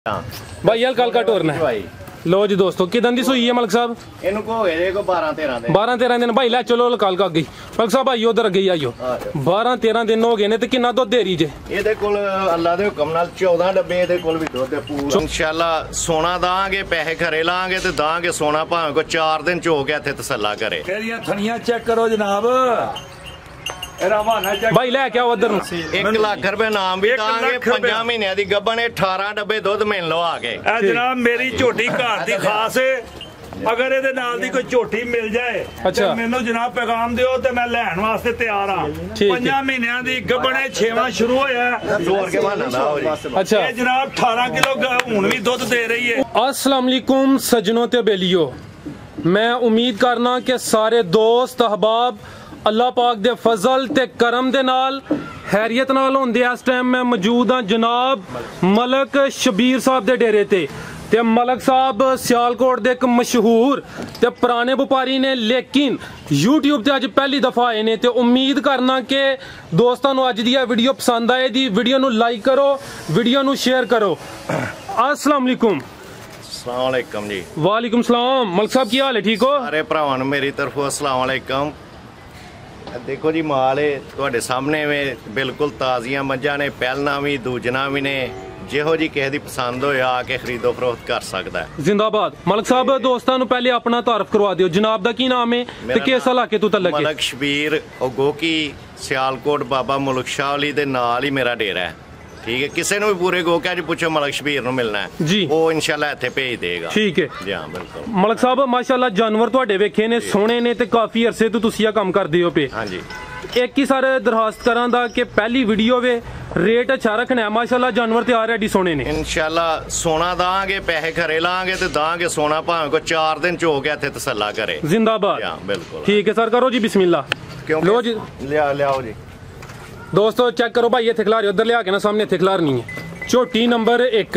भाई यार कल का टोरना है लो जी दोस्तों किदन दी सूई है मलक साहब इनको हो गए को 12-13 दिन भाई लै चलो कल का गई मलक साहब आइयो उधर गई आइयो 12-13 दिन हो गए ने ते किन्ना दुध दे रही जे ਇਹਦੇ ਕੋਲ ਅੱਲਾ ਦੇ ਹੁਕਮ ਨਾਲ 14 ਡੱਬੇ ਇਹਦੇ ਕੋਲ ਵੀ ਦੁੱਧ ਹੈ ਪੂਰਾ ਇਨਸ਼ਾਅੱਲਾ ਸੋਨਾ ਦਾਂਗੇ ਪੈਸੇ ਘਰੇ ਲਾਂਗੇ ਤੇ ਦਾਂਗੇ ਸੋਨਾ ਭਾਵੇਂ ਕੋ 4 ਦਿਨ ਚ ਹੋ ਗਿਆ ਇੱਥੇ ਤਸੱਲਾ ਕਰੇ ਇਹਦੀਆਂ ਥਣੀਆਂ ਚੈੱਕ ਕਰੋ ਜਨਾਬ भाई लै क्या उधर 1 ਲੱਖ ਰੁਪਏ ਨਾਮ ਵੀ ਦਾਂਗੇ 5 ਮਹੀਨਿਆਂ ਦੀ ਗੱਬਣ 18 ਡੱਬੇ ਦੁੱਧ ਮਿਲ ਲੋ ਆ ਕੇ ਜਨਾਬ ਮੇਰੀ ਝੋਟੀ ਘਰ ਦੀ ਖਾਸ ਹੈ अगर ਇਹਦੇ ਨਾਲ ਦੀ ਕੋਈ ਝੋਟੀ ਮਿਲ ਜਾਏ ਤੇ ਮੈਨੂੰ ਜਨਾਬ ਪੈਗਾਮ ਦਿਓ ਤੇ ਮੈਂ ਲੈਣ ਵਾਸਤੇ ਤਿਆਰ ਆ 5 ਮਹੀਨਿਆਂ ਦੀ ਗੱਬਣੇ 6ਵਾਂ ਸ਼ੁਰੂ ਹੋਇਆ ਜ਼ੋਰ ਕੇ ਬਹਾਨਾ ਨਾ ਹੋ ਜੀ अच्छा ਇਹ ਜਨਾਬ 18 ਕਿਲੋ ਹੁਣ ਵੀ ਦੁੱਧ ਦੇ ਰਹੀ ਹੈ अस्सलाम वालेकुम सजनों ते बेलियो मैं उम्मीद करना कि सारे दोस्त अहबाब अल्लाह पाक दे फजल ते करम दे नाल हैरियत नाल होंदे इस टाइम मैं मौजूद हाँ जनाब मलक शबीर साहब दे डेरे ते मलक साहब सियालकोट दे एक मशहूर ते पुराने व्यापारी ने लेकिन यूट्यूब ते अज पहली दफा आए ने ते उम्मीद करना कि दोस्तों नू अज दी वीडियो पसंद आए दी वीडियो नू लाइक करो वीडियो नू शेयर करो। अस्सलाम वालेकुम। अस्सलाम वालेकुम जी। वालेकुम सलाम मलक साहब की हाल है ठीक हो? सारे भरावां नू मेरी तरफों अस्सलाम वालेकुम। देखो जी माल है तुहाडे सामने में बिल्कुल ताज़ियां मझां ने पहलना भी दूजना भी ने जिहो जी किसी दी पसंद होए आके खरीदो फरोख्त कर सकदा है। जिंदाबाद। मलक साहब दोस्तां नू पहले अपना तारफ करवा दियो जनाब दा की नाम है ते किस इलाके तो तलक है? मलक शबीर ओगोकी सियालकोट बाबा मुल्क शाह अली दे नाल ही मेरा डेरा है ठीक है। किसी ने भी पूरे गोका जी पूछो मलक शबीर नु मिलना है जी वो इंशाल्लाह इत्थे भेज देगा ठीक है जी हां बिल्कुल। मलक साहब माशाल्लाह जानवर तुहाडे वेखे ने सोहणे ने ते काफी अरसे तो तुसी आ काम करदे हो पे हां जी एक ही सर दरखास्त करां दा कि पहली वीडियो वे रेट अच्छा रखना है माशाल्लाह जानवर तैयार रेडी सोने ने इंशाल्लाह सोना दांगे पैसे घरे लांगे ते दांगे सोना भावें को 4 दिन च हो गया इत्थे तसल्ला करे जिंदाबाद हां बिल्कुल ठीक है सर करो जी बिस्मिल्लाह लो जी लियाओ जी दोस्तों चेक करो भाई इत्थे खिला रहे उधर लिया के ना सामने इत्थे खिलारनी है झोटी नंबर 1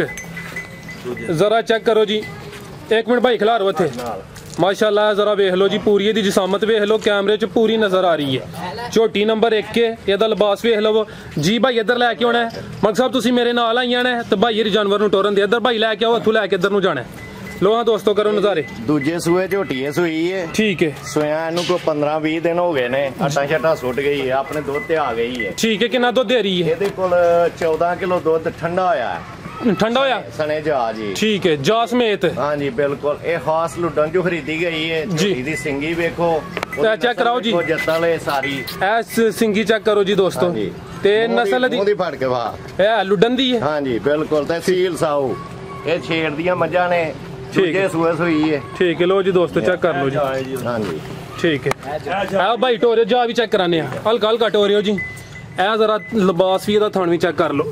जरा चेक करो जी 1 मिनट भाई खिला रो इत्थे माशाल्लाह जरा वेख लो जी पूरी दी जिसामत वेख लो कैमरे च पूरी नजर आ रही है झोटी नंबर 1 के एदा लिबास वेख लो जी भाई इधर लैके आना है मलक साहब तुसी मेरे नाल आई जाना है तो भाई जानवर नू टोरन दे इधर भाई लैके आओ इत्थों लैके इधर नू जाना है लो हाँ दोस्तों करो नजारे दूजे सूए झोटी सूई है ठीक है सोया इनू को 15-20 दिन हो गए ने आटा शटा सुट गई है अपने दुध ते आ गई है ठीक है। कितना दुध दे रही है? ਇਹਦੇ ਕੋਲ 14 किलो दुध ठंडा होया है ठंडा होया सने जा जी ठीक है जा समेत हाँ जी बिल्कुल ये खास लुडन जो खरीदी गई है जी दी सिंगी देखो चेक कराओ जी जत्तल है सारी ऐस सिंगी चेक करो जी दोस्तों ते नस्ल दी फड़ के वाह है लुडन दी है हाँ जी बिल्कुल ते सील साऊ ये छेड़ दियां मझां ने ठीक है सुए सुई है ठीक है लो जी दोस्तों चेक कर लो जी हाँ जी ठीक है आओ भाई टोरियो जा भी चेक कराने हल्का हल्का टोरियो जी ए जरा लिबास भी थन भी चेक कर लो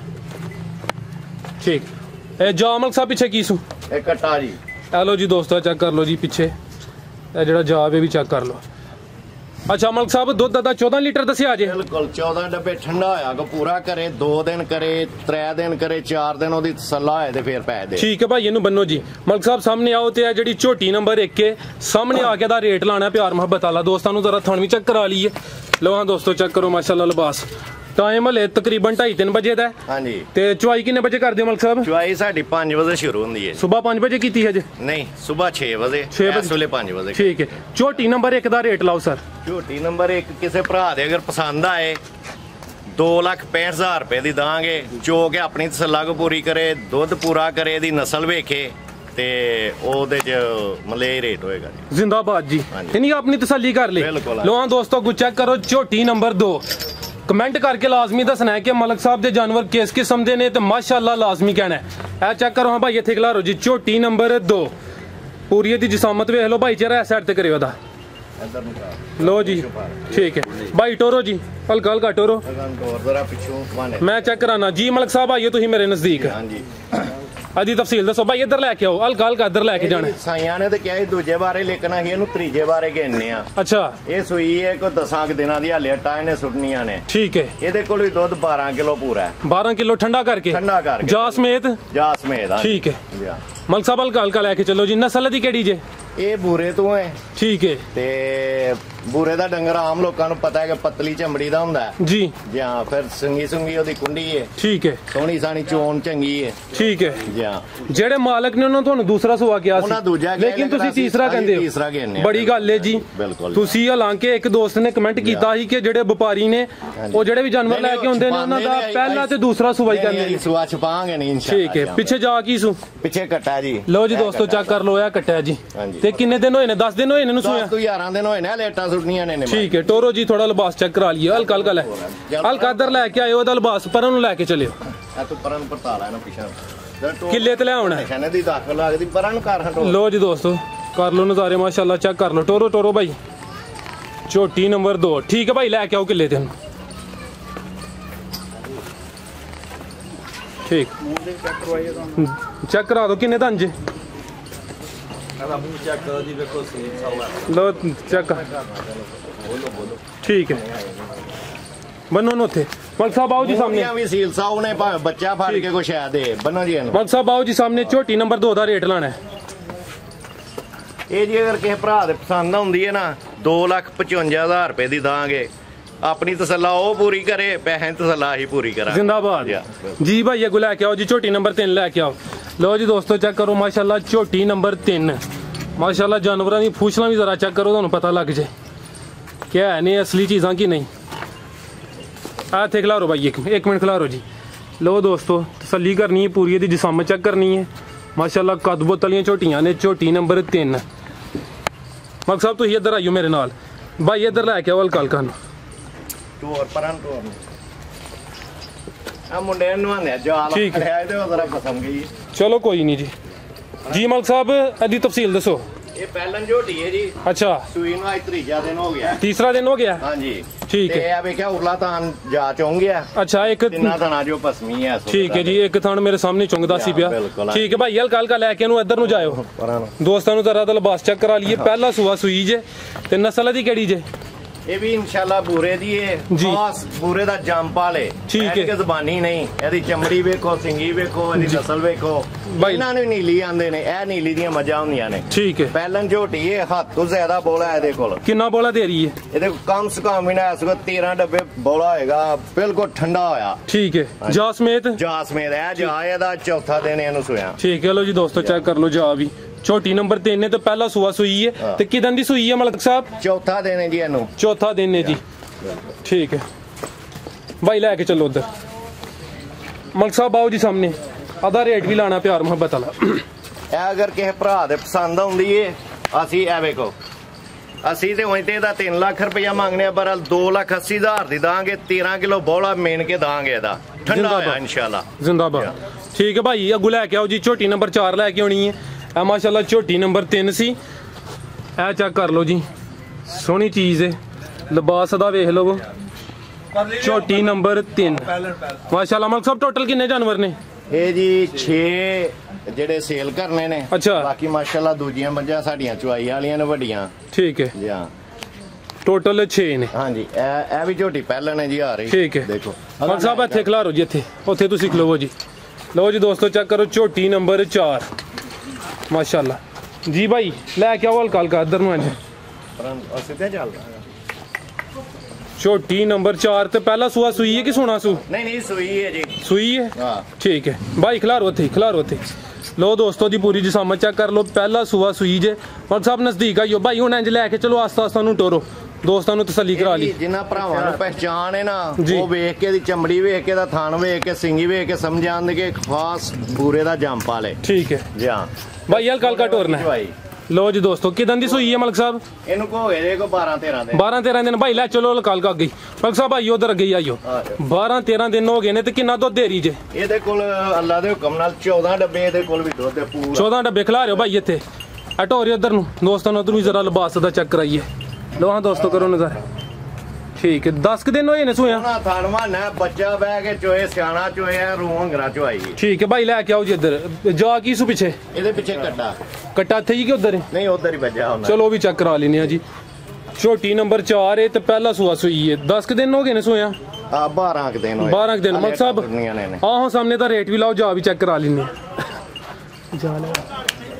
ठीक ए जा मलक साहब पीछे की सू कट्टा जी ए लो जी दोस्तों चेक कर लो जी पीछे जेड़ा जा भी चेक कर लो। अच्छा मलक साहब दुध दा 14 लीटर दसिया जे बिल्कुल 14 डब्बे ठंडा होया को पूरा करे 2 दिन करे 3 दिन करे 4 दिन ओदी तसल्ला होए ते फिर पैसे दे ठीक है भाई इनू बन्नो जी मलक साहब सामने आओ ते जेडी झोटी नंबर 1 के सामने आके दा रेट लाना प्यार मोहब्बत वाला दोस्तों नू जरा थन भी चेक करा लीए लो हां दोस्तों चेक करो माशाल्लाह लिबास टाइम हले तकरीबन 2:30 बजे दा हां जी ते चवाई कितने बजे कर दियो मलक साहब? चवाई साडी 5 बजे शुरू होंदी है सुबह 5 बजे कीती है जी नहीं सुबह 6 बजे इस वेले 5 बजे ठीक है। झोटी नंबर 1 दा रेट लाओ सर। झोटी नंबर 1 किसी भरा दे अगर पसंद आए 2,65,000 रुपए दी दांगे जो के अपनी तसल्ला को पूरी करे दुध पूरा करे दी नस्ल वेखे ते ओदे च मले रेट होएगा जी जिंदाबाद जी इन्हीं अपनी तसल्ली कर ले लो हां दोस्तों चेक करो झोटी नंबर 2 कमेंट करके लाजमी दसना है कि मलक साहब दे जानवर किस किस्म दे ने ते माशाल्लाह लाजमी कहना है ए चेक करो हां भाई इत्थे खिलारो जी झोटी नंबर 2 पूरी दी जिसामत वेख लो भाई चेहरा इस साइड ते करियो दा लो जी ठीक है भाई टोरो जी हल्का हल्का टोरो मैं चेक कराना जी मलक साहब आइए तुम मेरे नजदीक हां जी अदी तफसील दसो भाई इधर लैके आओ हल्का हल्का इधर लैके जाना साइयां ने ते क्या दूजे बारे लेकिन अहीं इहनू त्रीजे बारे गिनने आ अच्छा ये सूई है को 10 दिनां दी हाले अट्टा इहने सुटनियां ने ठीक है ਇਹਦੇ ਕੋਲ ਵੀ ਦੁੱਧ 12 ਕਿਲੋ ਪੂਰਾ है 12 किलो ठंडा करके जा समेत ठीक है मलक साहब हल्का हल्का लैके चलो जी नस्ल दी केड़ी जे ਇਹ ਬੂਰੇ ਤੋਂ ਹੈ ठीक है ਤੇ ਬੂਰੇ ਦਾ ਡੰਗਰ ਆਮ ਲੋਕਾਂ ਨੂੰ ਪਤਾ ਹੈ ਕਿ ਪਤਲੀ ਚਮੜੀ ਦਾ ਹੁੰਦਾ ਹੈ ਜੀ ਜਾਂ ਫਿਰ ਸੰਗੀ ਉਹਦੀ ਕੁੰਡੀ ਹੈ ਠੀਕ ਹੈ ਸੋਹਣੀ ਸਾਣੀ ਚੋਣ ਚੰਗੀ ਹੈ ਠੀਕ ਹੈ ਜਾਂ ਜਿਹੜੇ ਮਾਲਕ ਨੇ ਉਹਨਾਂ ਤੁਹਾਨੂੰ ਦੂਸਰਾ ਸੁਆ ਕਿਹਾ ਸੀ ਲੇਕਿਨ ਤੁਸੀਂ ਤੀਸਰਾ ਕਹਿੰਦੇ ਹੋ ਤੀਸਰਾ ਕਹਿੰਦੇ ਬੜੀ ਗੱਲ ਹੈ ਜੀ ਬਿਲਕੁਲ ਤੁਸੀਂ ਹਾਲਾਂਕਿ ਇੱਕ ਦੋਸਤ ਨੇ ਕਮੈਂਟ ਕੀਤਾ ਸੀ ਕਿ ਜਿਹੜੇ ਵਪਾਰੀ ਨੇ ਉਹ ਜਿਹੜੇ ਵੀ ਜਾਨਵਰ ਲੈ ਕੇ ਆਉਂਦੇ ਨੇ ਉਹਨਾਂ ਦਾ ਪਹਿਲਾ ਤੇ ਦੂਸਰਾ ਸੁਆ ਹੀ ਕਹਿੰਦੇ ਨੇ ਸੁਆ ਛਪਾਂਗੇ ਨਹੀਂ ਇਨਸ਼ਾਅੱਲਾ ਠੀਕ ਹੈ ਪਿੱਛੇ ਜਾ ਕੀ ਸੂ ਪਿੱਛੇ ਕੱਟਾ ਜੀ ਲਓ ਜੀ ਦੋਸਤੋ ਚੈੱਕ ਕਰ ਲਓ ਇਹ ਕੱਟਿਆ ਜੀ ਤੇ ਕਿੰਨੇ ਦਿਨ ਹੋਏ ਨੇ 10 ਦਿਨ ਹੋਏ ਨੇ ਇਹਨੂੰ ਸੋਇਆ 11 ਦਿਨ ਹੋਏ ਨੇ ਲੇਟਾਂ ਸੁੱਟਣੀਆਂ ਨੇ ਠੀਕ ਹੈ ਟੋਰੋ ਜੀ ਥੋੜਾ ਲਿਬਾਸ ਚੈੱਕ ਕਰਾ ਲਈਏ ਹਲਕਾ ਹਲਕਾ ਲੈ ਹਲਕਾ ਇੱਧਰ ਲੈ ਕੇ ਆਇਓ ਉਹਦਾ ਲਿਬਾਸ ਪਰਾਂ ਨੂੰ ਲੈ ਕੇ ਚੱਲਿਓ ਇਹ ਤੂੰ ਪਰਾਂ ਨੂੰ ਪਰਤਾ ਲੈ ਨਾ ਪਿੱਛੇ ਕਿੱਲੇ ਤੇ ਲੈ ਆਉਣਾ ਨਿਸ਼ਾਨੇ ਦੀ ਦਾਖਲ ਲੱਗਦੀ ਪਰਾਂ ਨੂੰ ਕਰ ਹਟੋ ਲਓ ਜੀ ਦੋਸਤੋ ਕਰ ਲਓ ਨਜ਼ਾਰੇ ਮਾਸ਼ਾਅੱਲਾ ਚੈੱਕ ਕਰ ਲਓ ਟੋਰੋ ਭਾਈ ਝੋਟੀ ਨੰਬਰ 2 ਠੀਕ ਹੈ ਭਾਈ ਲੈ ਕੇ ਆਓ ਕਿੱਲੇ ਤੇ ਠੀਕ ਚੈੱਕ ਕਰਾ ਦੋ ਕਿੰਨੇ ਦੰਜ ਲੋ ਚੈੱਕ ਠੀਕ ਹੈ ਬੰਨੋ ਨੂੰ ਉੱਥੇ ਮਲਕ ਸਾਹਿਬ ਆਓ ਜੀ ਸਾਹਮਣੇ ਵੀ ਸੀਲ ਸਾਹਿਬ ਨੇ ਭਾਵੇਂ ਬੱਚਾ ਫੜ ਕੇ ਕੁਛ ਹੈ ਦੇ ਬੰਨੋ ਜੀ ਇਹਨੂੰ ਮਲਕ ਸਾਹਿਬ ਆਓ ਜੀ ਸਾਹਮਣੇ ਝੋਟੀ ਨੰਬਰ 2 ਦਾ ਰੇਟ ਲਾਣਾ ਇਹ ਜੀ ਅਗਰ ਕਿਸੇ ਭਰਾ ਦੇ ਪਸੰਦ ਆਉਂਦੀ ਹੈ ਨਾ 2,55,000 ਰੁਪਏ ਦੀ ਦਾਂਗੇ ਆਪਣੀ ਤਸੱਲਾ ਉਹ ਪੂਰੀ ਕਰੇ ਪੈਸੇ ਤਸੱਲਾ ਹੀ ਪੂਰੀ ਕਰਾ ਜ਼ਿੰਦਾਬਾਦ ਜੀ ਭਾਈ ਅੱਗੋਂ ਲੈ ਕੇ ਆਓ ਜੀ ਝੋਟੀ ਨੰਬਰ 3 ਲੈ ਕੇ ਆਓ ਲਓ ਜੀ ਦੋਸਤੋ ਚੈੱਕ ਕਰੋ ਮਾਸ਼ਾਅੱਲਾ ਝੋਟੀ ਨੰਬਰ 3 ਮਾਸ਼ਾਅੱਲਾ ਜਾਨਵਰਾਂ ਦੀ ਫੂਛਲਾਂ ਵੀ ਜ਼ਰਾ ਚੈੱਕ ਕਰੋ ਤੁਹਾਨੂੰ ਪਤਾ ਲੱਗ ਜੇ ਕਿਆ ਹੈ ਨੇ ਅਸਲੀ ਚੀਜ਼ਾਂ ਕੀ ਨਹੀਂ ਆ ਇੱਥੇ ਖਿਲਾਰੋ ਭਾਈ ਇੱਕ ਮਿੰਟ ਖਿਲਾਰੋ ਜੀ ਲਓ ਦੋਸਤੋ ਤਸੱਲੀ ਕਰਨੀ ਹੈ ਪੂਰੀ ਇਹਦੀ ਜਿਸਮ ਚੈੱਕ ਕਰਨੀ ਹੈ ਮਾਸ਼ਾਅੱਲਾ ਕੱਦ ਬਹੁਤ ਵਾਲੀਆਂ ਝੋਟੀਆਂ ਨੇ ਝੋਟੀ ਨੰਬਰ 3 ਮਲਕ ਸਾਹਿਬ ਤੁਸੀਂ ਇੱਧਰ ਆਇਓ ਮੇਰੇ ਨਾਲ ਭਾਈ ਇੱਧਰ ਲੈ ਕੇ ਆਓ ਹਲਕਾ ਨੂੰ ਟੋਰ ਪਰਾਂ ਟੋਰ ਆ ਮੁੰਡੇ ਨੂੰ ਆਂਦੇ ਜਾਲ ਖੜਿਆ ਇਹਦੇ ਉਹਦਾ ਪਸੰਦ ਗਈ ਚਲੋ ਕੋਈ ਨਹੀਂ ਜੀ ਮਲਕ ਸਾਹਿਬ ਇਹਦੀ ਤਫਸੀਲ ਦੱਸੋ ਇਹ ਪਹਿਲਨ ਝੋਟੀ ਹੈ ਜੀ ਅੱਛਾ ਸੂਈ ਨੂੰ ਅੱਜ ਤੀਜਾ ਦਿਨ ਹੋ ਗਿਆ ਤੀਸਰਾ ਦਿਨ ਹੋ ਗਿਆ ਹਾਂਜੀ ਠੀਕ ਹੈ ਤੇ ਇਹ ਵੇਖਿਆ ਉਰਲਾ ਤਾਂ ਜਾ ਚੁੰਗ ਗਿਆ ਅੱਛਾ ਇੱਕ ਤਿੰਨਾ ਥਾਣਾ ਜੋ ਪਸਮੀ ਹੈ ਠੀਕ ਹੈ ਜੀ ਇੱਕ ਥਾਣ ਮੇਰੇ ਸਾਹਮਣੇ ਚੁੰਗਦਾ ਸੀ ਪਿਆ ਠੀਕ ਹੈ ਭਾਈ ਹਲਕਾ ਲੈ ਕੇ ਇਹਨੂੰ ਇੱਧਰ ਨੂੰ ਜਾਇਓ ਦੋਸਤਾਂ ਨੂੰ ਜ਼ਰਾ ਦਾ ਲਿਬਾਸ ਚੈੱਕ ਕਰਾ ਲਈਏ ਪਹਿਲਾ ਸੂਆ ਸੂਈ ਜੇ ਤੇ ਨਸਲ ਦੀ ਕਿਹੜੀ ਜੇ ਇਹ ਵੀ ਇਨਸ਼ਾਅੱਲਾ ਬੂਰੇ ਦੀ ਹੈ ਖਾਸ ਬੂਰੇ ਦਾ ਜੰਪਾਲ ਹੈ ਠੀਕ ਹੈ ਇਹ ਜ਼ਬਾਨੀ ਨਹੀਂ ਇਹਦੀ ਚਮੜੀ ਵੇਖੋ ਸਿੰਗੀ ਵੇਖੋ ਇਹਦੀ ਨਸਲ ਵੇਖੋ ਇਹਨਾਂ ਨੂੰ ਨੀਲੀ ਆਂਦੇ ਨੇ ਇਹ ਨੀਲੀ ਦੀਆਂ ਮੱਝਾਂ ਹੁੰਦੀਆਂ ਨੇ ਠੀਕ ਹੈ ਪਹਿਲਨ ਝੋਟੀ ਇਹ ਹੱਥ ਤੋਂ ਜ਼ਿਆਦਾ ਬੋਲਾ ਇਹਦੇ ਕੋਲ ਕਿੰਨਾ ਬੋਲਾ ਦੇ ਰਹੀ ਹੈ ਇਹਦੇ ਕਮ ਸੇ ਕਮ ਇਹਨਾਂ ਇਸ 13 ਡੱਬੇ ਬੋਲਾ ਹੋਏਗਾ ਬਿਲਕੁਲ ਠੰਡਾ ਹੋਇਆ ਠੀਕ ਹੈ ਜਾ ਸਮੇਤ ਇਹ ਜਾ ਇਹਦਾ ਚੌਥਾ ਦਿਨ ਇਹਨੂੰ ਸੋਇਆ ਠੀਕ ਹੈ ਲੋ ਜੀ ਦੋਸਤੋ ਚੈੱਕ ਕਰ ਲਓ ਜਾ ਵੀ ਝੋਟੀ ਨੰਬਰ 3 ਨੇ ਤੇ ਪਹਿਲਾ ਸੂਆ ਸੂਈ ਹੈ ਤੇ ਕਿਦਨ ਦੀ ਸੂਈ ਹੈ ਮਲਕ ਸਾਹਿਬ ਚੌਥਾ ਦਿਨ ਹੈ ਜੀ ਇਹਨੂੰ ਚੌਥਾ ਦਿਨ ਹੈ ਜੀ ਠੀਕ ਹੈ ਭਾਈ ਲੈ ਕੇ ਚੱਲੋ ਉਧਰ ਮਲਕ ਸਾਹਿਬ ਆਓ ਜੀ ਸਾਹਮਣੇ ਆਦਾ ਰੇਟ ਵੀ ਲਾਣਾ ਪਿਆਰ ਮੁਹੱਬਤ ਵਾਲਾ ਇਹ ਅਗਰ ਕਿਸੇ ਭਰਾ ਦੇ ਪਸੰਦ ਆਉਂਦੀ ਏ ਅਸੀਂ ਇਹ ਵੇਖੋ ਅਸੀਂ ਤੇ ਹੋਈ ਤੇ ਇਹਦਾ 3 ਲੱਖ ਰੁਪਇਆ ਮੰਗਨੇ ਆ ਪਰ 2,80,000 ਦੀ ਦਾਂਗੇ 13 ਕਿਲੋ ਬੋਲਾ ਮੇਨ ਕੇ ਦਾਂਗੇ ਇਹਦਾ ਠੰਡਾ ਹੋਇਆ ਇਨਸ਼ਾਅੱਲਾ ਜ਼ਿੰਦਾਬਾਦ ਠੀਕ ਹੈ ਭਾਈ ਅੱਗੂ ਲੈ ਕੇ ਆਓ ਜੀ ਝੋਟੀ ਨੰਬਰ 4 ਲੈ ਕੇ ਆਉਣੀ ਹੈ ਇਹ ਮਾਸ਼ਾਅੱਲਾ ਝੋਟੀ ਨੰਬਰ 3 ਸੀ ਇਹ ਚੈੱਕ ਕਰ ਲਓ ਜੀ ਸੋਹਣੀ ਚੀਜ਼ ਹੈ ਲਿਬਾਸ ਦਾ ਵੇਖ ਲਓ ਝੋਟੀ ਨੰਬਰ 3 ਮਾਸ਼ਾਅੱਲਾ ਮਲਕ ਸਾਹਿਬ ਟੋਟਲ ਕਿੰਨੇ ਜਾਨਵਰ ਨੇ ਇਹ ਜੀ 6 ਜਿਹੜੇ ਸੇਲ ਕਰਨੇ ਨੇ ਅੱਛਾ ਬਾਕੀ ਮਾਸ਼ਾਅੱਲਾ ਦੂਜੀਆਂ ਮੱਝਾਂ ਸਾਡੀਆਂ ਚੁਆਈ ਵਾਲੀਆਂ ਨੇ ਵੱਡੀਆਂ ਠੀਕ ਹੈ ਜੀ ਹਾਂ ਟੋਟਲ 6 ਨੇ ਹਾਂਜੀ ਇਹ ਵੀ ਝੋਟੀ ਪਹਿਲਣ ਹੈ ਜੀ ਆ ਰਹੀ ਠੀਕ ਹੈ ਦੇਖੋ ਮਲਕ ਸਾਹਿਬ ਇੱਥੇ ਖਿਲਾਰੋ ਜੀ ਉੱਥੇ ਤੁਸੀਂ ਖਲੋਵੋ ਜੀ ਲਓ ਜੀ ਦੋਸਤੋ ਚੈੱਕ ਕਰੋ ਝੋਟੀ ਨੰਬਰ 4 ਮਾਸ਼ਾਅੱਲਾ ਜੀ ਭਾਈ ਲੈ ਕੇ ਆਓ ਹਲਕਾ ਇੱਧਰ ਨੂੰ ਅੱਜ ਸਿੱਧਾ ਚੱਲਦਾ ਝੋਟੀ ਨੰਬਰ 4 ਤੇ ਪਹਿਲਾ ਸੂਆ ਸੂਈ ਹੈ ਕਿ ਸੋਨਾ ਸੂ ਨਹੀਂ ਸੂਈ ਹੈ ਜੀ ਸੂਈ ਹੈ ਹਾਂ ਠੀਕ ਹੈ ਭਾਈ ਖਿਲਾਰੋ ਉੱਥੇ ਲੋ ਦੋਸਤੋ ਦੀ ਪੂਰੀ ਜਿਸਮ ਚੈੱਕ ਕਰ ਲੋ ਪਹਿਲਾ ਸੂਆ ਸੂਈ ਜੇ ਮਲਕ ਸਾਹਿਬ ਨਜ਼ਦੀਕ ਆਇਓ ਭਾਈ ਹੁਣ ਇੰਜ ਲੈ ਕੇ ਚਲੋ ਆਸਤਾ ਨੂੰ ਟੋਰੋ ਦੋਸਤਾਂ ਨੂੰ ਤਸੱਲੀ ਕਰਾ ਲਈ ਜਿਨ੍ਹਾਂ ਭਰਾਵਾਂ ਨੂੰ ਪਹਿਚਾਣ ਹੈ ਨਾ ਉਹ ਵੇਖ ਕੇ ਦੀ ਚਮੜੀ ਵੇਖ ਕੇ ਦਾ ਥਾਣ ਵੇਖ ਕੇ ਸਿੰਗੀ ਵੇਖ ਕੇ ਸਮਝ ਆਉਂਦੇ ਕਿ ਖਾਸ ਬੂਰੇ ਦਾ ਜੰਪਾਲ ਹੈ ਠੀਕ ਹੈ ਜੀ ਹਾਂ ਭਾਈ ਹਲਕਾ ਟੋਰਨਾ ਲੋ ਜੀ ਦੋਸਤੋ ਕਿਦਨ ਦੀ ਸੂਈ ਹੈ ਮਲਕ ਸਾਹਿਬ ਇਹਨੂੰ ਕੋ ਹੋਏ ਜੇ ਕੋ 12-13 ਦਿਨ ਭਾਈ ਲੈ ਚਲੋ ਹਲਕਾ ਗਈ ਮਲਕ ਸਾਹਿਬ ਆਈਓ ਉਧਰ ਅੱਗੇ ਆਈਓ 12-13 ਦਿਨ ਹੋ ਗਏ ਨੇ ਤੇ ਕਿੰਨਾ ਦੁੱਧ ਦੇ ਰਹੀ ਜੇ ਇਹਦੇ ਕੋਲ ਅੱਲਾ ਦੇ ਹੁਕਮ ਨਾਲ 14 ਡੱਬੇ ਇਹਦੇ ਕੋਲ ਵੀ ਦੁੱਧ ਹੈ ਪੂਰਾ 14 ਡੱਬੇ ਖਿਲਾ ਰਹੇ ਹੋ ਭਾਈ ਇੱਥੇ ਹਟੋ ਉਧਰ ਨੂੰ ਦੋਸਤਾਂ ਨੂੰ ਉਧਰ ਵੀ ਜ਼ਰਾ ਲਿਬਾਸ ਦਾ ਚੈੱਕ ਕਰਾਈਏ ਲੋ ਹਾਂ ਦੋਸਤੋ ਕਰੋ ਨਜ਼ਰ ਠੀਕ ਹੈ 10 ਦਿਨ ਹੋਏ ਨੇ ਸੋਇਆ ਨਾ ਥਾਣਵਾ ਨਾ ਬੱਚਾ ਬਹਿ ਕੇ ਚੋਏ ਸਿਆਣਾ ਚੋਇਆ ਰੂਹ ਹੰਗਰਾ ਚੋਈ ਠੀਕ ਹੈ ਭਾਈ ਲੈ ਕੇ ਆਓ ਜੀ ਇੱਧਰ ਜਾ ਕੀ ਸੂ ਪਿੱਛੇ ਇਹਦੇ ਪਿੱਛੇ ਕੱਟਾ ਇੱਥੇ ਹੀ ਕਿ ਉਧਰ ਹੈ ਨਹੀਂ ਉਧਰ ਹੀ ਵੱਜਾ ਹੁੰਦਾ ਚਲੋ ਵੀ ਚੈੱਕ ਕਰਾ ਲੈਨੇ ਆ ਜੀ ਝੋਟੀ ਨੰਬਰ 4 ਹੈ ਤੇ ਪਹਿਲਾ ਸੂਆ ਸੂਈ ਹੈ 10 ਦਿਨ ਹੋ ਗਏ ਨੇ ਸੋਇਆ 12 ਦਿਨ ਹੋਏ 12 ਦਿਨ ਮਲਕ ਸਾਹਿਬ ਆਹੋ ਸਾਹਮਣੇ ਤਾਂ ਰੇਟ ਵੀ ਲਾਓ ਜਾ ਵੀ ਚੈੱਕ ਕਰਾ ਲੈਨੇ ਜਾ ਲੈ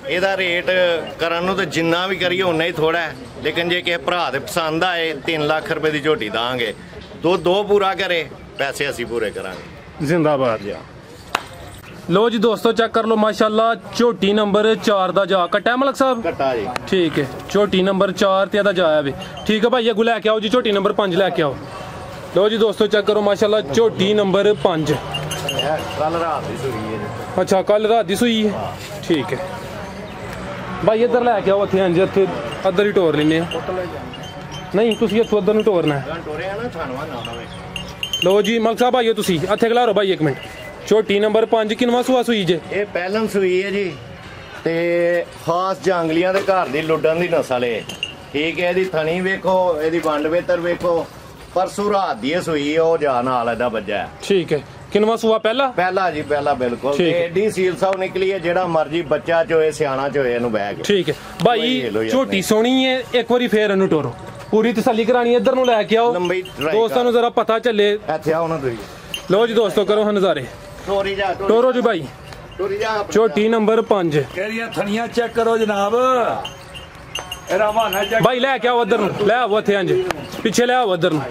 ਇਹਦਾ ਰੇਟ ਕਰਨ ਨੂੰ ਤੇ ਜਿੰਨਾ ਵੀ ਕਰੀਏ ਉਨਾ ਹੀ ਥੋੜਾ ਹੈ, ਲੇਕਿਨ ਜੇ ਕਿਸੇ ਭਰਾ ਦੇ ਪਸੰਦ ਆਏ 3 ਲੱਖ ਰੁਪਏ ਦੀ ਝੋਟੀ ਦਾਂਗੇ। ਦੋ ਪੂਰਾ ਕਰੇ ਪੈਸੇ ਅਸੀਂ ਪੂਰੇ ਕਰਾਂਗੇ। ਜ਼ਿੰਦਾਬਾਦ। लो जी दोस्तों चेक कर लो माशाल्लाह झोटी नंबर 4 ਦਾ ਜਾ ਕੱਟਾ ਮਲਕ ਸਾਹਿਬ ਕੱਟਾ ਜੀ ठीक है झोटी नंबर 4 ਤੇ ਇਹਦਾ ਜਾਇਆ ਵੇ ठीक है भाई अगू ਲੈ ਕੇ ਆਓ ਜੀ ਝੋਟੀ नंबर 5 ਲੈ ਕੇ ਆਓ। लो जी दोस्तों चेक करो माशाल्लाह झोटी नंबर 5 ਕੱਲ ਰਾਤ ਦੀ ਸੂਈ ਹੈ। अच्छा कल रात ਦੀ ਸੂਈ है ठीक है भाई इधर ਲੈ ਕੇ ਆਓ ਇੱਥੇ ਹਾਂਜੀ ਇੱਥੇ ਅੱਧਰ ਹੀ ਟੋਰ ਲੈਨੇ ਆ ਨਹੀਂ ਤੁਸੀਂ ਇੱਥੋਂ ਅੱਧਰ ਨੂੰ ਟੋਰਨਾ ਹੈ ਟੋਰਿਆ ਨਾ ਛਾਣਵਾ ਨਾ ਹੋਵੇ। लो जी मलक साहब आइयो ਤੁਸੀਂ ਇੱਥੇ ਖਲਾਰੋ ਭਾਈ 1 ਮਿੰਟ। ਝੋਟੀ ਨੰਬਰ 5 ਕਿੰਨਵਾਂ ਸੂਆ ਸੂਈ ਜੇ? ਇਹ ਪਹਿਲਨ ਸੂਈ ਹੈ ਜੀ ਤੇ ਖਾਸ ਜੰਗਲੀਆਂ ਦੇ ਘਰ ਦੀ ਲੁੱਡਣ ਦੀ ਨਸਲ ਹੈ। ਠੀਕ ਹੈ ਇਹਦੀ ਥਣੀ ਵੇਖੋ ਇਹਦੀ ਵੰਡ ਵੇਤਰ ਵੇਖੋ ਪਰਸੋਂ ਰਾਤ ਦੀ ਸੂਈ ਉਹ ਜਾ ਨਾਲ ਇਹਦਾ ਵੱਜਾ। ਠੀਕ ਹੈ ਕਿੰਨਵਾਂ ਸੂਆ ਪਹਿਲਾ ਜੀ ਪਹਿਲਾ ਬਿਲਕੁਲ ਤੇ ਏਡੀ ਸੀਲ ਸਾਹਿਬ ਨਿਕਲੀ ਹੈ ਜਿਹੜਾ ਮਰਜੀ ਬੱਚਾ ਚੋਏ ਸਿਆਣਾ ਚੋਏ ਇਹਨੂੰ ਬਹਿ ਕੇ। ਠੀਕ ਹੈ ਭਾਈ ਝੋਟੀ ਸੋਹਣੀ ਹੈ ਇੱਕ ਵਾਰੀ ਫੇਰ ਇਹਨੂੰ ਟੋਰੋ ਪੂਰੀ ਤਸੱਲੀ ਕਰਾਣੀ ਇੱਧਰ ਨੂੰ ਲੈ ਕੇ ਆਓ ਦੋਸਤਾਂ ਨੂੰ ਜ਼ਰਾ ਪਤਾ ਚੱਲੇ ਇੱਥੇ ਆਓ ਨਾ ਤੁਸੀਂ। ਲਓ ਜੀ ਦੋਸਤੋ ਕਰੋ ਹਾਂ ਨਜ਼ਾਰੇ ਟੋਰੋ ਜੀ ਭਾਈ ਝੋਟੀ ਨੰਬਰ 5 ਕਿਹੜੀਆਂ ਥਣੀਆਂ ਚੈੱਕ ਕਰੋ ਜਨਾਬ ਇਹਦਾ ਬਹਾਨਾ ਚੈੱਕ ਭਾਈ ਲੈ ਕੇ ਆਓ ਇੱਧਰ ਨੂੰ ਲੈ ਆਓ ਇੱਥੇ ਹਾਂਜੀ ਪਿੱਛੇ ਲੈ ਆਓ ਇੱਧਰ ਨੂੰ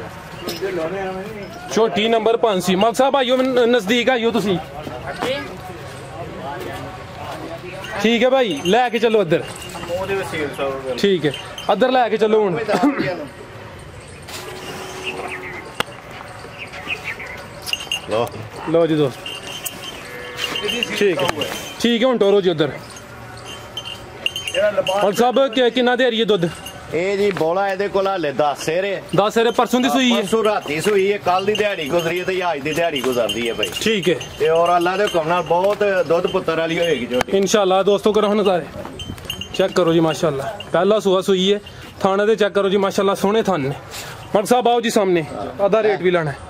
ਝੋਟੀ ਨੰਬਰ 5 ਸੀ ਮਲਕ ਸਾਹਿਬ ਆਇਓ ਨਜ਼ਦੀਕ ਆਇਓ ਤੁਸੀਂ ਠੀਕ ਹੈ ਭਾਈ ਲੈ ਕੇ ਚੱਲੋ ਇੱਧਰ ਠੀਕ ਹੈ ਇੱਧਰ ਲੈ ਕੇ ਚੱਲੋ ਹੁਣ लो जी दोस्त ठीक है ਹੁਣ ਟੋਰੋ ਜੀ ਉਧਰ और साहब किन्ना दे रही है दुध? ਇਹ ਜੀ ਬੋਲਾ ਇਹਦੇ ਕੋਲ ਹਲੇ 10 ਸੇਰੇ परसों ਦੀ ਸੂਈ ਹੈ ਪਰਸੋਂ ਰਾਤੀ ਸੂਈ ਹੈ ਕੱਲ ਦੀ ਦਿਹਾੜੀ ਗੁਜ਼ਰੀ ਹੈ ਤੇ ਅੱਜ ਦੀ ਦਿਹਾੜੀ ਗੁਜ਼ਰਦੀ ਹੈ ਭਾਈ। ਠੀਕ ਹੈ ਤੇ ਔਰ ਅੱਲਾ ਦੇ ਹੁਕਮ ਨਾਲ ਬਹੁਤ ਦੁੱਧ ਪੁੱਤਰ ਵਾਲੀ ਹੋਏਗੀ ਝੋਟੀ इंशाल्लाह दोस्तों करो नज़ारे चेक करो जी माशाल्लाह पहला सुहा सुई है थाने दे चेक करो जी माशाल्लाह सोहने थाने मलक साहब आओ जी सामने आधा रेट भी लाना है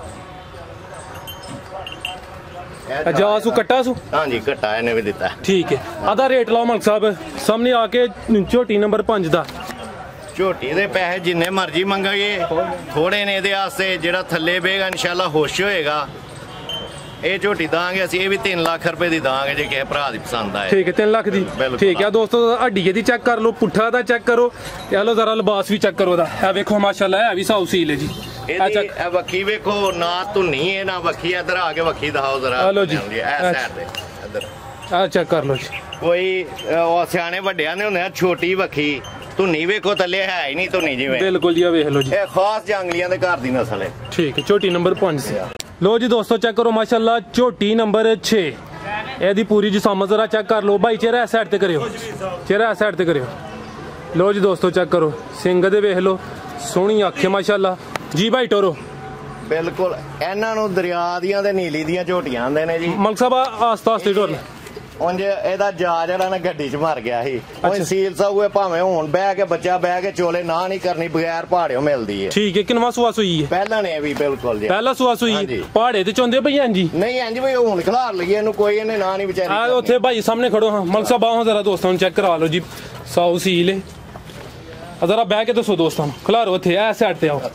जासू कट्टा सू हाँ जी कट्टा ਇਹਨੇ ਵੀ ਦਿੱਤਾ ठीक है आधा रेट लाओ मलक साहब सामने आके झोटी नंबर 5 ਦਾ ਝੋਟੀ ਦੇ ਪੈਸੇ ਜਿੰਨੇ ਮਰਜ਼ੀ ਮੰਗਾਂਗੇ ਥੋੜੇ ਨੇ ਇਹਦੇ ਵਾਸਤੇ ਜਿਹੜਾ ਥੱਲੇ ਬੇਗਾ ਇਨਸ਼ਾਅੱਲਾ ਖੁਸ਼ ਹੋਏਗਾ। ਇਹ ਝੋਟੀ ਦਾਂਗੇ ਅਸੀਂ ਇਹ ਵੀ 3 ਲੱਖ ਰੁਪਏ ਦੀ ਦਾਂਗੇ ਜੇ ਕਿਸੇ ਭਰਾ ਦੀ ਪਸੰਦ ਆਏ। ठीक है 3 लाख दी ठीक है दोस्तों हड्डी दी चेक कर लो पुट्ठा दा चेक करो ये लो जरा लिबास भी चेक करो दा ए देखो माशाल्लाह है भी साउ सील है जी ਇਹਦੀ ਇਹ ਵੱਖੀ ਵੇਖੋ ਨਾ ਧੁੰਨੀ ਹੈ ਨਾ ਵੱਖੀ ਇੱਧਰ ਆ ਕੇ ਵੱਖੀ ਦਿਖਾਓ ਜ਼ਰਾ ਹਲੋ ਜੀ ਇਹ ਸਾਈਡ ਤੇ ਇੱਧਰ ਆ ਚੈੱਕ ਕਰ ਲਓ ਜੀ ਕੋਈ ਉਹ ਸਿਆਣੇ ਵੱਡਿਆਂ ਨੇ ਹੁੰਦੇ ਆ ਛੋਟੀ ਵੱਖੀ ਧੁੰਨੀ ਵੇਖੋ ਥੱਲੇ ਹੈ ਹੀ ਨਹੀਂ ਧੁੰਨੀ ਜਿਵੇਂ ਬਿਲਕੁਲ ਜੀ ਆ ਵੇਖ ਲਓ ਜੀ ਇਹ ਖਾਸ ਜੰਗਲੀਆਂ ਦੇ ਘਰ ਦੀ ਨਸਲ ਹੈ। ਠੀਕ ਹੈ ਝੋਟੀ ਨੰਬਰ 5 ਸੀ लो जी दोस्तों चेक करो माशाल्लाह झोटी नंबर 6 ਇਹਦੀ ਪੂਰੀ ਜਿਸਾਮਤ ਜ਼ਰਾ ਚੈੱਕ ਕਰ ਲਓ ਭਾਈ ਚਿਹਰਾ ਇਸ ਸਾਈਡ ਤੇ ਕਰਿਓ ਚਿਹਰਾ ਇਸ ਸਾਈਡ ਤੇ ਕਰਿਓ। ਲੋ ਜੀ ਦੋਸਤੋ ਚੈੱਕ ਕਰੋ ਸਿੰਘ ਦੇ ਵੇਖ ਲਓ ਸੋਹਣੀ ਅੱਖ ਹੈ ਮਾਸ਼ਾਅੱਲਾ ਜੀ ਭਾਈ ਟੋਰੋ ਬਿਲਕੁਲ ਇਹਨਾਂ ਨੂੰ ਦਰਿਆ ਦੀਆਂ ਤੇ ਨੀਲੀ ਦੀਆਂ ਝੋਟੀਆਂ ਆਂਦੇ ਨੇ ਜੀ। ਮਲਕ ਸਾਹਿਬ ਆਸਤਾ ਆਸਤੇ ਟੋਰਨਾ ਉਂਝ ਇਹਦਾ ਜਾ ਜਿਹੜਾ ਨਾ ਗੱਡੀ 'ਚ ਮਰ ਗਿਆ ਸੀ ਉਹ ਸੀਲ ਸਾਊਏ ਭਾਵੇਂ ਹੁਣ ਬਹਿ ਕੇ ਬੱਚਾ ਬਹਿ ਕੇ ਚੋਲੇ ਨਾ ਨਹੀਂ ਕਰਨੀ ਬਗੈਰ ਪਹਾੜਿਓ ਮਿਲਦੀ ਹੈ। ਠੀਕ ਹੈ ਕਿੰਨਵਾਂ ਸੁਆ ਸੂਈ ਹੈ? ਪਹਿਲਾਂ ਨੇ ਵੀ ਬਿਲਕੁਲ ਜੀ ਪਹਿਲਾ ਸੁਆ ਸੂਈ ਪਹਾੜੇ ਤੇ ਚੋਂਦੇ ਭਈ ਹਾਂਜੀ ਨਹੀਂ ਇੰਜ ਵੀ ਹੁਣ ਖਿਲਾਰ ਲਈਏ ਇਹਨੂੰ ਕੋਈ ਇਹਨੇ ਨਾ ਨਹੀਂ ਵਿਚਾਰੀ ਆ ਉੱਥੇ ਭਾਈ ਸਾਹਮਣੇ ਖੜੋ ਹਾਂ ਮਲਕ ਸਾਹਿਬ ਆਓ ਜ਼ਰਾ ਦੋਸਤਾਂ ਨੂੰ ਚੈੱਕ ਕਰਾ ਲਓ ਜੀ ਸਾਊ ਸੀਲ ਹੈ ਜ਼ਰਾ ਬਹਿ ਕੇ ਦੱਸੋ ਦੋਸਤਾਂ ਨੂੰ ਖਿਲਾਰੋ ਇੱਥੇ ਐ ਸਾਈਡ ਤੇ ਆਓ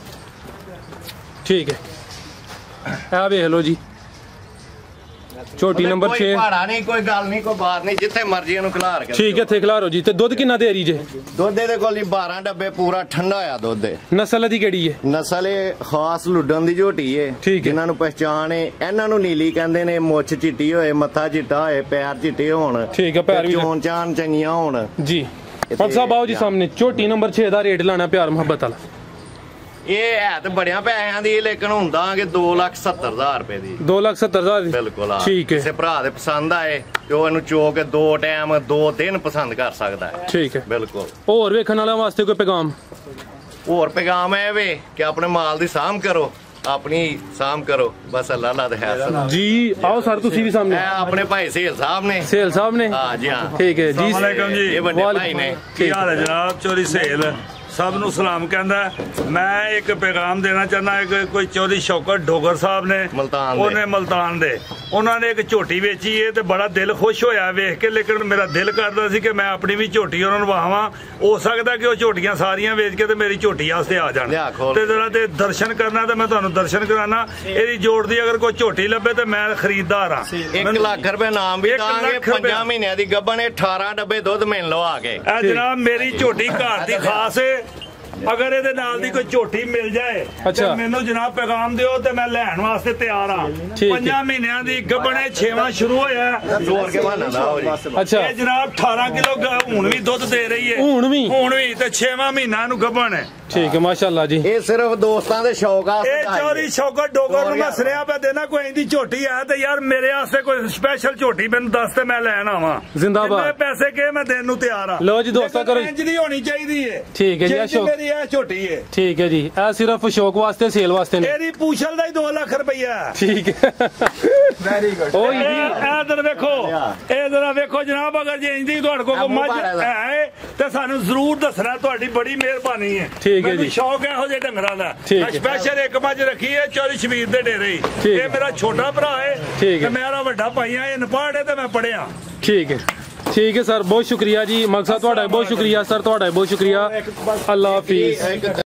ਠੀਕ ਹੈ ਆ ਵੇਖ ਲਓ ਜੀ ਝੋਟੀ ਨੰਬਰ 6 ਪਹਾੜਾ ਨਹੀਂ ਕੋਈ ਗੱਲ ਨਹੀਂ ਕੋਈ ਬਾਤ ਨਹੀਂ ਜਿੱਥੇ ਮਰਜ਼ੀ ਇਹਨੂੰ ਖਿਲਾਰ ਕੇ ਠੀਕ ਹੈ ਇੱਥੇ ਖਿਲਾਰੋ ਜੀ ਤੇ ਦੁੱਧ ਕਿੰਨਾ ਦੇ ਰਹੀ ਜੇ? ਦੁੱਧ ਦੇ ਕੋਲ 12 ਡੱਬੇ ਪੂਰਾ ਠੰਡਾ ਹੋਇਆ ਦੁੱਧ ਹੈ। ਨਸਲ ਦੀ ਕਿਹੜੀ ਹੈ? ਨਸਲ ਇਹ ਖਾਸ ਲੁੱਡਣ ਦੀ ਝੋਟੀ ਹੈ ਇਹਨਾਂ ਨੂੰ ਪਛਾਣ ਹੈ ਇਹਨਾਂ ਨੂੰ ਨੀਲੀ ਕਹਿੰਦੇ ਨੇ ਮੁੱਛ ਚਿੱਟੀ ਹੋਏ ਮੱਥਾ ਚਿੱਟਾ ਹੋਏ ਪੈਰ ਚਿੱਟੇ ਹੋਣ ਠੀਕ ਹੈ ਪੈਰ ਵੀ ਚੋਣ ਚਾਨ ਚੰਗੀਆਂ ਹੋਣ ਜੀ। ਮਲਕ ਸਾਹਿਬ ਆਓ ਜੀ ਸਾਹਮਣੇ ਝੋਟੀ ਨੰਬਰ 6 ਦਾ ਰੇਟ ਲਾਣਾ ਪਿਆਰ ਮੁਹੱਬਤ ਵਾਲਾ ਇਹ ਹੈ ਤੇ ਬੜਿਆਂ ਪੈਸਿਆਂ ਦੀ ਲੇਕਿਨ ਹੁੰਦਾ ਕਿ 2,70,000 ਰੁਪਏ ਦੀ 2,70,000 ਦੀ ਬਿਲਕੁਲ ਠੀਕ ਹੈ। ਕਿਸੇ ਭਰਾ ਦੇ ਪਸੰਦ ਆਏ ਤੇ ਉਹ ਇਹਨੂੰ ਚੋ ਕੇ 2 ਟਾਈਮ 2 ਦਿਨ ਪਸੰਦ ਕਰ ਸਕਦਾ ਹੈ। ਠੀਕ ਹੈ ਬਿਲਕੁਲ। ਹੋਰ ਵੇਖਣ ਵਾਲਿਆਂ ਵਾਸਤੇ ਕੋਈ ਪੈਗਾਮ? ਹੋਰ ਪੈਗਾਮ ਹੈ ਵੇ ਕਿ ਆਪਣੇ ਮਾਲ ਦੀ ਸਾਂਭ ਕਰੋ ਆਪਣੀ ਸਾਂਭ ਕਰੋ ਬਸ ਅੱਲਾਹ ਲਾ ਦੇ ਹੈ ਜੀ। ਆਓ ਸਰ ਤੁਸੀਂ ਵੀ ਸਾਹਮਣੇ ਆਪਣੇ ਭਾਈ ਸੇਲ ਸਾਹਿਬ ਨੇ ਸੇਲ ਸਾਹਿਬ ਨੇ ਹਾਂ ਜੀ ਹਾਂ ਠੀਕ ਹੈ ਜੀ ਵਾਲੇਕਮ ਜੀ ਇਹ ਵੱਡੇ ਭਾਈ ਨੇ ਕੀ ਹਾਲ ਹੈ ਜਨਾਬ ਚੋਰੀ ਸੇਲ ਸਭ ਨੂੰ ਸਲਾਮ ਕਹਿੰਦਾ। ਮੈਂ ਇੱਕ ਪੈਗਾਮ ਦੇਣਾ ਚਾਹੁੰਦਾ, ਇੱਕ ਕੋਈ ਚੌਧਰੀ ਸ਼ੌਕਤ ਡੋਗਰ ਸਾਹਿਬ ਨੇ ਮਲਤਾਨ ਦੇ ਉਹਨਾਂ ਨੇ ਇੱਕ ਝੋਟੀ ਵੇਚੀ ਹੈ ਤੇ ਬੜਾ ਦਿਲ ਖੁਸ਼ ਹੋਇਆ ਵੇਖ ਕੇ, ਲੇਕਿਨ ਮੇਰਾ ਦਿਲ ਕਰਦਾ ਸੀ ਕਿ ਮੈਂ ਆਪਣੀ ਵੀ ਝੋਟੀ ਉਹਨਾਂ ਨੂੰ ਵਾਹਵਾਂ। ਹੋ ਸਕਦਾ ਕਿ ਉਹ ਝੋਟੀਆਂ ਸਾਰੀਆਂ ਵੇਚ ਕੇ ਤੇ ਮੇਰੀ ਝੋਟੀ ਵਾਸਤੇ ਆ ਜਾਣ ਤੇ ਜਰਾ ਤੇ ਦਰਸ਼ਨ ਕਰਨਾ, ਤੇ ਮੈਂ ਤੁਹਾਨੂੰ ਦਰਸ਼ਨ ਕਰਾਣਾ। ਇਹਦੀ ਜੋੜ ਦੀ ਅਗਰ ਕੋਈ ਝੋਟੀ ਲੱਭੇ ਤੇ ਮੈਂ ਖਰੀਦਦਾਰ ਹਾਂ। 1 ਲੱਖ ਰੁਪਏ ਨਾਮ ਵੀ ਦਾਂਗੇ। 5 ਮਹੀਨਿਆਂ ਦੀ ਗੱਭਣ, 18 ਡੱਬੇ ਦੁੱਧ ਮਿਲ ਲਓ ਆ ਕੇ। ਇਹ ਜਨਾਬ ਮੇਰੀ ਝੋਟੀ ਘਰ ਦੀ ਖਾਸ ਹੈ। ਅਗਰ ਇਹਦੇ ਨਾਲ ਦੀ ਕੋਈ ਝੋਟੀ ਮਿਲ ਜਾਏ ਤੇ ਮੈਨੂੰ ਜਨਾਬ ਪੈਗਾਮ ਦਿਓ ਤੇ ਮੈਂ ਲੈਣ ਵਾਸਤੇ ਤਿਆਰ ਹਾਂ। 5 ਮਹੀਨਿਆਂ ਦੀ ਗੱਭਣ, 6ਵਾਂ ਸ਼ੁਰੂ ਹੋਇਆ। ਇਹ ਜਨਾਬ 18 ਕਿਲੋ ਹੁਣ ਵੀ ਦੁੱਧ ਦੇ ਰਹੀ ਹੈ, ਹੁਣ ਵੀ ਤੇ 6ਵਾਂ ਮਹੀਨਾ ਇਹਨੂੰ ਗੱਭਣ ਹੈ। ਠੀਕ ਹੈ, ਮਾਸ਼ਾਅੱਲਾ ਜੀ। ਇਹ ਸਿਰਫ ਦੋਸਤਾਂ ਦੇ ਸ਼ੌਕ ਆ। ਇਹ ਚੌਧਰੀ ਸ਼ੌਕਤ ਡੋਗਰ ਨੂੰ ਮੈਂ ਸੁਨੇਹਾ ਪਿਆ ਦੇਣਾ, ਕੋਈ ਇੰਦੀ ਝੋਟੀ ਹੈ ਤੇ ਯਾਰ ਮੇਰੇ ਵਾਸਤੇ ਕੋਈ ਸਪੈਸ਼ਲ ਝੋਟੀ ਮੈਨੂੰ ਦੱਸ ਤੇ ਮੈਂ ਲੈਣ ਆਵਾਂ। ਜ਼ਿੰਦਾਬਾਦ। ਪੈਸੇ ਕੇ ਮੈਂ ਦੇਣ ਨੂੰ ਤਿਆਰ ਹਾਂ। ਲਓ ਜੀ ਦੋਸਤਾਂ, ਕਰੋ ਇੰਜ ਦੀ ਹੋਣੀ ਚਾਹੀਦੀ ਹੈ। ਠੀਕ ਹੈ ਜੀ, ਮੇਰੀ ਇਹ ਝੋਟੀ ਹੈ। ਠੀਕ ਹੈ ਜੀ, ਇਹ ਸਿਰਫ ਸ਼ੌਕ ਵਾਸਤੇ, ਸੇਲ ਵਾਸਤੇ ਨਹੀਂ। ਇਹਦੀ ਪੂਛਲ ਦਾ ਹੀ 2 ਲੱਖ ਰੁਪਈਆ। ਠੀਕ ਹੈ, ਵੈਰੀ ਗੁੱਡ। ਓਏ ਇਧਰ ਵੇਖੋ, ਇਹ ਜਰਾ ਵੇਖੋ ਜਨਾਬ, ਅਗਰ ਜੇ ਇੰਦੀ ਤੁਹਾਡੇ ਕੋਲ ਮੱਝ ਹੈ ਤੇ ਸਾਨੂੰ ਜ਼ਰੂਰ ਦੱਸਣਾ, ਤੁਹਾਡੀ ਬੜੀ ਮਿਹਰਬਾਨੀ ਹੈ। ਠੀਕ ਹੈ ਜੀ, ਸ਼ੌਕ ਇਹੋ ਜਿਹੇ ਡੰਗਰਾਂ ਦਾ। ਸਪੈਸ਼ਲ ਇੱਕ ਮੱਝ ਰੱਖੀ ਹੈ ਚੌਧਰੀ ਸ਼ਬੀਰ ਦੇ ਡੇਰੇ। ਇਹ ਮੇਰਾ ਛੋਟਾ ਭਰਾ ਹੈ ਤੇ ਮੇਰਾ ਵੱਡਾ ਭਾਈ ਹੈ। ਇਹ ਅਨਪੜ੍ਹ ਹੈ ਤੇ ਮੈਂ ਪੜ੍ਹਿਆ। ਠੀਕ ਹੈ, ਠੀਕ ਹੈ ਸਰ, ਬਹੁਤ ਸ਼ੁਕਰੀਆ ਜੀ। ਮਕਸਦ ਤੁਹਾਡਾ ਬਹੁਤ ਸ਼ੁਕਰੀਆ ਸਰ, ਤੁਹਾਡਾ ਬਹੁਤ ਸ਼ੁਕਰੀਆ। ਅੱਲਾ ਹਾਫਿਜ਼।